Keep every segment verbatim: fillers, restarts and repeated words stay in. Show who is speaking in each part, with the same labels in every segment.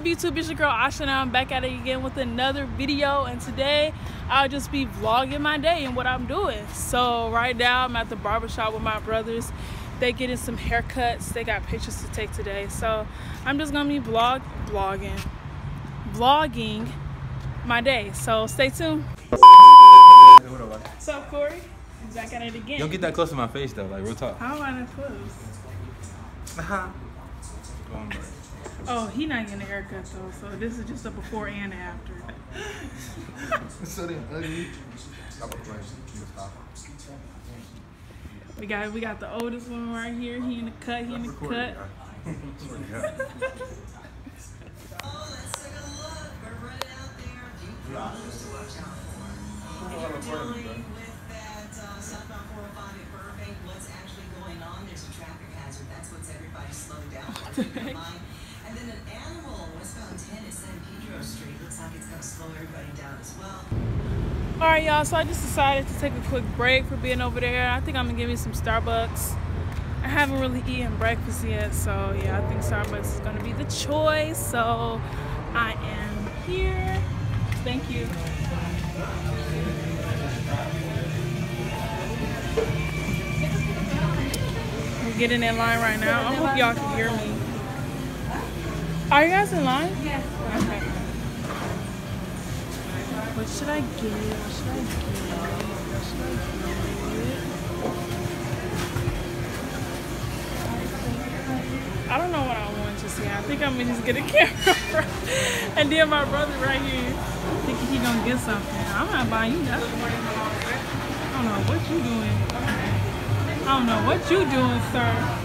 Speaker 1: YouTube? It's your girl Asha, and I'm back at it again with another video. And today I'll just be vlogging my day and what I'm doing. So right now I'm at the barbershop with my brothers. They getting some haircuts. They got pictures to take today. So I'm just gonna be vlog vlogging vlogging my day. So stay tuned. What's up, Corey? I'm back at it again.
Speaker 2: Don't get that close to my face though, like real talk.
Speaker 1: How am I not close? Uh-huh. Oh, he not getting a haircut though, so this is just a before and after.
Speaker 3: So damn ugly.
Speaker 1: We got we got the oldest one right here. He in the cut. He in the cut.
Speaker 4: And then an animal westbound ten is San Pedro Street. Looks like it's going to slow everybody down as well.
Speaker 1: Alright, y'all, so I just decided to take a quick break for being over there. I think I'm gonna give me some Starbucks. I haven't really eaten breakfast yet, so yeah, I think Starbucks is gonna be the choice. So I am here. Thank you. We're getting in line right now. I hope y'all can hear me. Are you guys in line? Yeah. Okay. What should I get? What should I get? What should I get? I don't know what I want just yet. I think I'm gonna just get a camera. And then my brother right here thinking he gonna get something. I'm not buying you nothing. I don't know what you doing. I don't know what you doing, sir.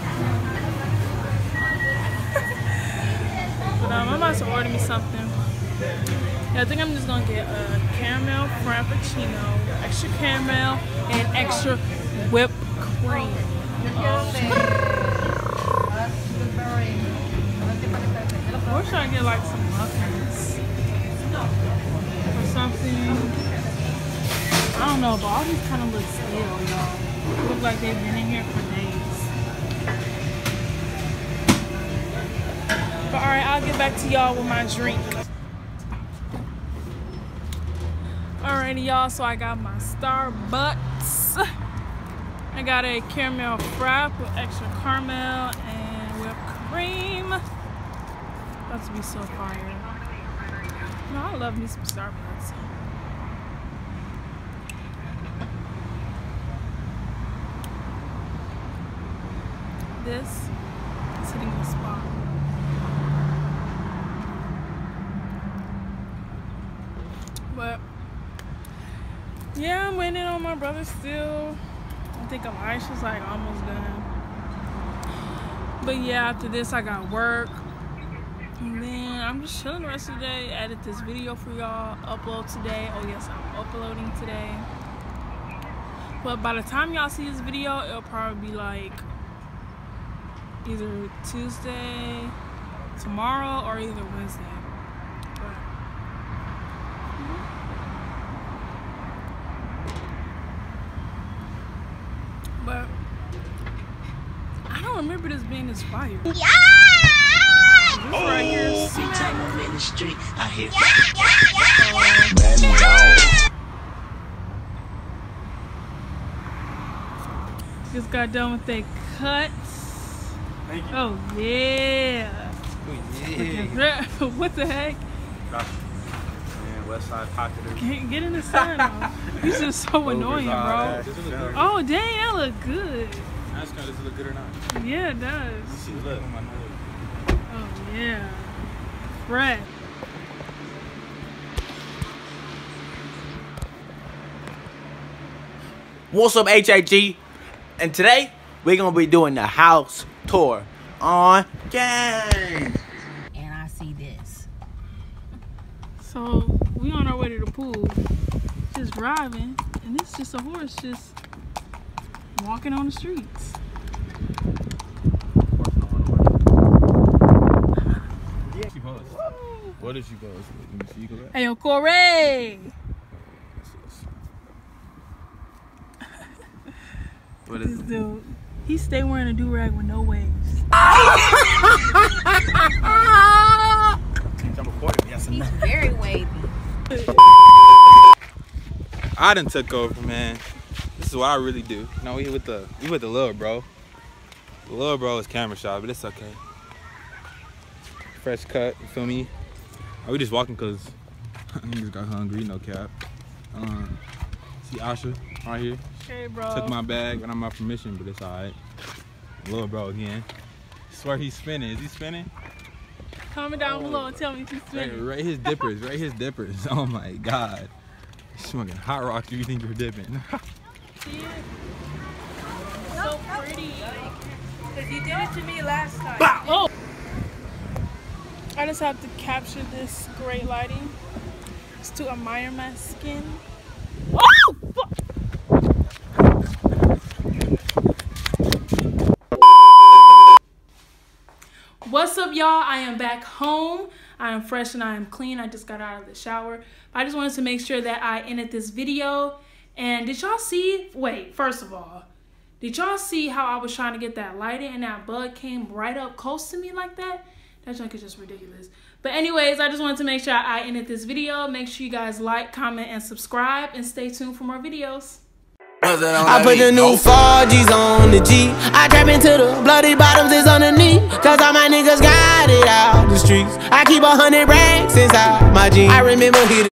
Speaker 1: But um, I'm about to order me something. Yeah, I think I'm just gonna get a caramel frappuccino, extra caramel, and extra whipped cream. Um, or should I get like some muffins or something? I don't know, but all these kind of look stale, y'all. Look like they've been in here for days. But alright, I'll get back to y'all with my drink. Alrighty, y'all, so I got my Starbucks. I got a caramel frap with extra caramel and whipped cream. About to be so fire. No, I love me some Starbucks. This is hitting the spot. But yeah, I'm waiting on my brother still. I think Elisha's like almost done. But yeah, after this I got work. And then I'm just chilling the rest of the day. Edit this video for y'all. Upload today. Oh yes, I'm uploading today. But by the time y'all see this video, it'll probably be like either Tuesday, tomorrow, or either Wednesday. But I don't remember this being this fire. Yeah! This oh, right here is smack. In the street, I hear yeah, yeah, yeah. Just got done with their cuts. Thank you. Oh yeah. Oh, yeah. What the heck?
Speaker 2: Man, West Side Pocketer.
Speaker 1: Get, get in the sun though. These are so annoying, bro. Oh dang, that look good.
Speaker 2: Ask her, does it look good or not?
Speaker 1: Yeah, it does.
Speaker 2: She look on my nose.
Speaker 1: Oh yeah. Fred.
Speaker 5: What's up, H I G? And today we're gonna be doing the house tour on game.
Speaker 4: And I see this.
Speaker 1: So we on our way to the pool, just driving, and it's just a horse just walking on the streets.
Speaker 2: What if she goes? Let me see. Go back.
Speaker 1: Hey, yo, Corey!
Speaker 2: What is
Speaker 1: this dude? He stay wearing a do-rag with no waves.
Speaker 5: I'm recording. Yes,
Speaker 6: He's very wavy.
Speaker 2: I done took over, man. This is what I really do. No, we with the we with the little bro. The little bro is camera shy, but it's okay. Fresh cut, you feel me? Oh, we just walking cause niggas got hungry, no cap. Um, see Asha right here.
Speaker 1: Okay, bro.
Speaker 2: Took my bag without my permission, but it's alright. Little bro again. Swear he's spinning. Is he spinning?
Speaker 1: Comment down
Speaker 2: Oh,
Speaker 1: below and tell me if you're
Speaker 2: Right,
Speaker 1: spinning.
Speaker 2: right his dippers, right his dippers. Oh my god. Smoking hot rock, you think you're dipping.
Speaker 1: See it? So pretty.
Speaker 6: Because you did it to me last time.
Speaker 1: Oh! I just have to capture this great lighting just to admire my skin. Oh! Fuck! What's up, y'all? I am back home. I am fresh and I am clean. I just got out of the shower. I just wanted to make sure that I ended this video. And did y'all see? Wait, first of all, did y'all see how I was trying to get that lighting and that bug came right up close to me like that? That junk is just ridiculous. But anyways, I just wanted to make sure I ended this video. Make sure you guys like, comment, and subscribe. And stay tuned for more videos.
Speaker 7: I put the new four G's on the G. I trap into the bloody bottoms is underneath. Cause all my niggas got it out the streets. I keep a hundred racks inside my jeans. I remember he